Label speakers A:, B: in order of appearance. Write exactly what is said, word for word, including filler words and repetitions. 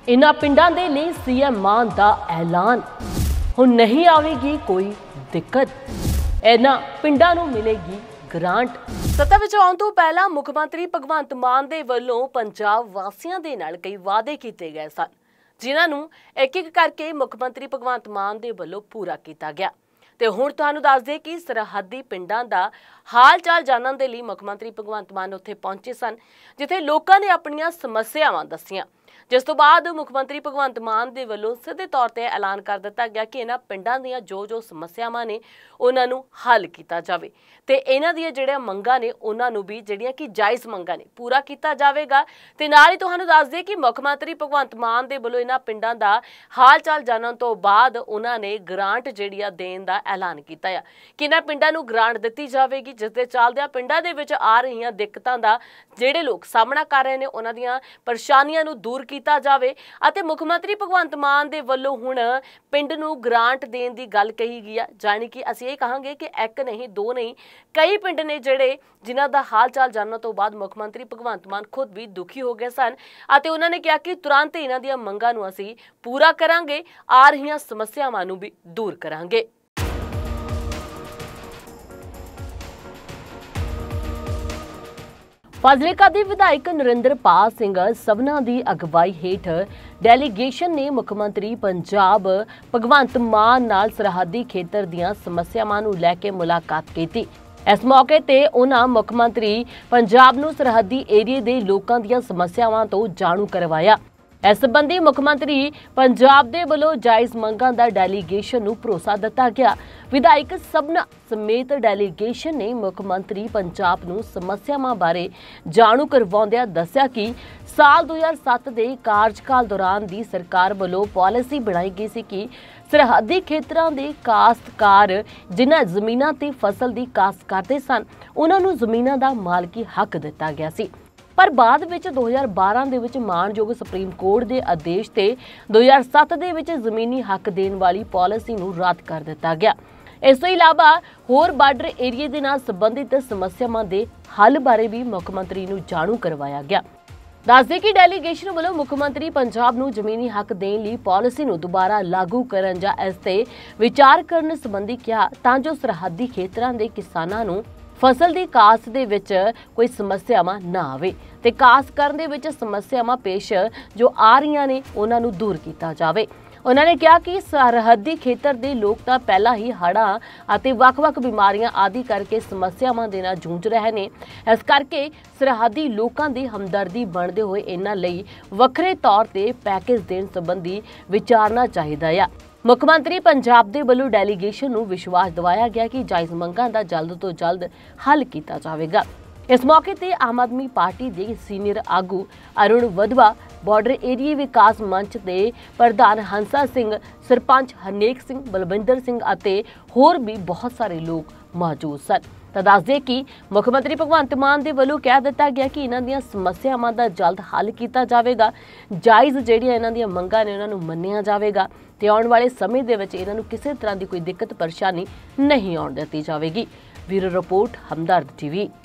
A: इन्हां पिंडां दे लई सीएम मान दा ऐलान, हुण नहीं आवेगी कोई दिक्कत, इन्हां पिंडां नूं मिलेगी ग्रांट। सत्ता विच आउण तों पहलां मुख मंत्री भगवंत मान दे वल्लों पंजाब वासियां दे नाल कई वादे कीते गए सन, जिन्हां नूं एक एक करके मुख मंत्री भगवंत मान दे वल्लों पूरा कीता गया। ते हुण तुहानूं दस दे कि सरहदी पिंडां दा हाल चाल जानन दे लई मुख मंत्री भगवंत मान उत्थे पहुंचे सन, जिथे लोकां ने अपणीआं समस्यावां दस्सियां, जिस तो बाद मुख मंत्री भगवंत मान दे वल्लों सीधे तौर ते ऐलान कर दिता गया कि इन्हां पिंडां दीआं जो जो समस्यावां ने उन्हां नूं हल कीता जावे ते इन्हां दीआं जिहड़ियां मंगां ने उन्हां नूं भी जिहड़ियां कि जायज़ मंगां ने पूरा कीता जावेगा। ते नाल ही तुहानूं दस दे कि मुख मंत्री भगवंत मान दे वल्लों इन्हां पिंडां दा हाल चाल जानन तो बाद उन्हां ने ग्रांट जिहड़ी आ देण दा ऐलान कीता है कि इन्हां पिंडां नूं ग्रांट दित्ती जावेगी, जिस दे चलदिआं पिंडां दे विच आ रहीआं दिक्कतां दा जिहड़े लोक सामना कर रहे ने उन्हां दीआं परेशानियां नूं दूर कीता जावे। ਅਤੇ ਮੁੱਖ ਮੰਤਰੀ ਭਗਵੰਤ ਮਾਨ ਦੇ ਵੱਲੋਂ ਹੁਣ ਪਿੰਡ ਨੂੰ ਗ੍ਰਾਂਟ ਦੇਣ ਦੀ ਗੱਲ ਕਹੀ ਗਈ ਆ, ਜਾਣੀ ਕਿ ਅਸੀਂ ਇਹ ਕਹਾਂਗੇ ਕਿ ਇੱਕ ਨਹੀਂ ਦੋ ਨਹੀਂ ਕਈ ਪਿੰਡ ਨੇ ਜਿਹੜੇ ਜਿਨ੍ਹਾਂ ਦਾ ਹਾਲ ਚਾਲ ਜਾਣਨ ਤੋਂ ਬਾਅਦ ਮੁੱਖ ਮੰਤਰੀ ਭਗਵੰਤ ਮਾਨ ਖੁਦ ਵੀ ਦੁਖੀ ਹੋ ਗਏ ਸਨ ਅਤੇ ਉਹਨਾਂ ਨੇ ਕਿਹਾ ਕਿ ਤੁਰੰਤ ਇਹਨਾਂ ਦੀਆਂ ਮੰਗਾਂ ਨੂੰ ਅਸੀਂ ਪੂਰਾ ਕਰਾਂਗੇ, ਆ ਰਹੀਆਂ ਸਮੱਸਿਆਵਾਂ ਨੂੰ ਵੀ ਦੂਰ ਕਰਾਂਗੇ। ਫਾਜ਼ਿਲਕਾ ਦੇ ਵਿਧਾਇਕ ਨਰਿੰਦਰਪਾਲ ਸਿੰਘ ਸਭਨਾ ਦੀ ਅਗਵਾਈ ਹੇਠ ਡੈਲੀਗੇਸ਼ਨ ਨੇ ਮੁੱਖ ਮੰਤਰੀ ਪੰਜਾਬ ਭਗਵੰਤ ਮਾਨ ਨਾਲ ਸਰਹੱਦੀ ਖੇਤਰ ਦੀਆਂ ਸਮੱਸਿਆਵਾਂ ਨੂੰ ਲੈ ਕੇ ਮੁਲਾਕਾਤ ਕੀਤੀ। ਇਸ ਮੌਕੇ ਤੇ ਉਹਨਾਂ ਮੁੱਖ ਮੰਤਰੀ ਪੰਜਾਬ ਨੂੰ ਸਰਹੱਦੀ ਏਰੀਏ ਦੇ ਲੋਕਾਂ ਦੀਆਂ ਸਮੱਸਿਆਵਾਂ ਤੋਂ ਜਾਣੂ ਕਰਵਾਇਆ। ਇਸ ਸੰਬੰਧੀ ਮੁੱਖ ਮੰਤਰੀ ਪੰਜਾਬ ਦੇ ਵੱਲੋਂ ਜਾਇਜ਼ ਮੰਗਾਂ ਦਾ ਡੈਲੀਗੇਸ਼ਨ ਨੂੰ ਭਰੋਸਾ ਦਿੱਤਾ ਗਿਆ। ਵਿਧਾਇਕ ਸਭਨਾ ਸਮੇਤ ਡੈਲੀਗੇਸ਼ਨ ਨੇ ਮੁੱਖ ਮੰਤਰੀ ਪੰਜਾਬ ਨੂੰ ਸਮੱਸਿਆਵਾਂ ਬਾਰੇ ਜਾਣੂ ਕਰਵਾਉਂਦਿਆਂ ਦੱਸਿਆ ਕਿ ਸਾਲ ਦੋ ਹਜ਼ਾਰ ਸੱਤ ਦੇ ਕਾਰਜਕਾਲ ਦੌਰਾਨ ਦੀ ਸਰਕਾਰ ਵੱਲੋਂ ਪਾਲਿਸੀ ਬਣਾਈ ਗਈ ਸੀ ਕਿ ਸਰਹੱਦੀ ਖੇਤਰਾਂ ਦੇ ਕਾਸ਼ਤਕਾਰ ਜਿਨ੍ਹਾਂ ਜ਼ਮੀਨਾਂ ਤੇ ਫਸਲ ਦੀ ਕਾਸ਼ਤ ਕਰਦੇ ਸਨ ਉਹਨਾਂ ਨੂੰ ਜ਼ਮੀਨਾਂ ਦਾ ਮਾਲਕੀ ਹੱਕ ਦਿੱਤਾ ਗਿਆ ਸੀ, ਪਰ ਬਾਅਦ ਵਿੱਚ ਦੋ ਹਜ਼ਾਰ ਬਾਰਾਂ ਦੇ ਵਿੱਚ ਮਾਣਯੋਗ ਸੁਪਰੀਮ ਕੋਰਟ ਦੇ ਆਦੇਸ਼ ਤੇ ਦੋ ਹਜ਼ਾਰ ਸੱਤ ਦੇ ਵਿੱਚ ਜ਼ਮੀਨੀ ਹੱਕ ਦੇਣ ਵਾਲੀ ਪਾਲਿਸੀ ਨੂੰ ਰੱਦ ਕਰ ਦਿੱਤਾ ਗਿਆ। ਇਸ ਤੋਂ ਇਲਾਵਾ ਹੋਰ ਬਾਰਡਰ ਏਰੀਏ ਦੇ ਨਾਲ ਸੰਬੰਧਿਤ ਸਮੱਸਿਆਵਾਂ ਦੇ ਹੱਲ ਬਾਰੇ ਵੀ ਮੁੱਖ ਮੰਤਰੀ ਨੂੰ ਜਾਣੂ ਕਰਵਾਇਆ ਗਿਆ। ਦੱਸਦੇ ਕਿ ਡੈਲੀਗੇਸ਼ਨ ਵੱਲੋਂ ਮੁੱਖ ਮੰਤਰੀ ਪੰਜਾਬ ਨੂੰ ਜ਼ਮੀਨੀ ਹੱਕ ਦੇਣ ਲਈ ਪਾਲਿਸੀ ਨੂੰ ਦੁਬਾਰਾ ਲਾਗੂ ਕਰਨ ਜਾਂ ਇਸ ਤੇ ਵਿਚਾਰ ਕਰਨ ਸੰਬੰਧੀ ਕਿਹਾ, ਤਾਂ ਜੋ ਸਰਹੱਦੀ ਖੇਤਰਾਂ ਦੇ ਕਿਸਾਨਾਂ ਨੂੰ ਫਸਲ ਦੀ ਕਾਸ਼ਤ ਦੇ ਵਿੱਚ ਕੋਈ ਸਮੱਸਿਆਵਾਂ ਨਾ ਆਵੇ ਤੇ ਕਾਸ਼ਤ ਕਰਨ ਦੇ ਵਿੱਚ ਸਮੱਸਿਆਵਾਂ ਪੇਸ਼ ਜੋ ਆ ਰਹੀਆਂ ਨੇ ਉਹਨਾਂ ਨੂੰ ਦੂਰ ਕੀਤਾ ਜਾਵੇ। ਉਹਨਾਂ ਨੇ ਕਿਹਾ ਕਿ ਸਰਹੱਦੀ ਖੇਤਰ ਦੇ ਲੋਕ ਤਾਂ ਪਹਿਲਾਂ ਹੀ ਹੜ੍ਹਾਂ ਅਤੇ ਵੱਖ-ਵੱਖ ਬਿਮਾਰੀਆਂ ਆਦਿ ਕਰਕੇ ਸਮੱਸਿਆਵਾਂ ਦੇ ਨਾਲ ਜੂਝ ਰਹੇ ਨੇ, ਇਸ ਕਰਕੇ ਸਰਹੱਦੀ ਲੋਕਾਂ ਦੀ ਹਮਦਰਦੀ ਬਣਦੇ ਹੋਏ ਇਹਨਾਂ ਲਈ ਵੱਖਰੇ ਤੌਰ ਤੇ ਪੈਕੇਜ ਦੇਣ ਸੰਬੰਧੀ ਵਿਚਾਰਨਾ ਚਾਹੀਦਾ ਆ। ਮੁੱਖ ਮੰਤਰੀ ਪੰਜਾਬ ਦੇ ਵੱਲੋਂ ਡੈਲੀਗੇਸ਼ਨ ਨੂੰ ਵਿਸ਼ਵਾਸ ਦਿਵਾਇਆ ਗਿਆ ਕਿ ਜਾਇਜ਼ ਮੰਗਾਂ ਦਾ ਜਲਦ ਤੋਂ ਜਲਦ ਹੱਲ ਕੀਤਾ ਜਾਵੇਗਾ। ਇਸ ਮੌਕੇ ਤੇ ਆਮ ਆਦਮੀ ਪਾਰਟੀ ਦੇ ਸੀਨੀਅਰ ਆਗੂ ਅਰੁਣ ਵਧਵਾ, ਬਾਰਡਰ ਏਰੀਆ ਵਿਕਾਸ ਮੰਚ ਦੇ ਪ੍ਰਧਾਨ ਹੰਸਾ ਸਿੰਘ, ਸਰਪੰਚ ਹਰਨੇਕ ਸਿੰਘ, ਬਲਵਿੰਦਰ ਸਿੰਘ ਅਤੇ ਹੋਰ ਵੀ ਬਹੁਤ ਸਾਰੇ ਲੋਕ ਮੌਜੂਦ ਸਨ। ਤਾਂ ਦੱਸਦੇ ਕਿ ਮੁੱਖ ਮੰਤਰੀ ਭਗਵੰਤ ਮਾਨ ਦੇ ਵੱਲੋਂ ਕਹਿ ਦਿੱਤਾ ਗਿਆ ਕਿ ਇਹਨਾਂ ਦੀਆਂ ਸਮੱਸਿਆਵਾਂ ਦਾ ਜਲਦ ਹੱਲ ਕੀਤਾ ਜਾਵੇਗਾ, ਜਾਇਜ਼ ਜਿਹੜੀਆਂ ਇਹਨਾਂ ਦੀਆਂ ਮੰਗਾਂ ਨੇ ਉਹਨਾਂ ਨੂੰ ਮੰਨਿਆ ਜਾਵੇਗਾ ਤੇ ਆਉਣ ਵਾਲੇ ਸਮੇਂ ਦੇ ਵਿੱਚ ਇਹਨਾਂ ਨੂੰ ਕਿਸੇ ਤਰ੍ਹਾਂ ਦੀ ਕੋਈ ਦਿੱਕਤ ਪਰੇਸ਼ਾਨੀ ਨਹੀਂ ਆਉਣ ਦਿੱਤੀ ਜਾਵੇਗੀ। Bureau report, Hamdard TV.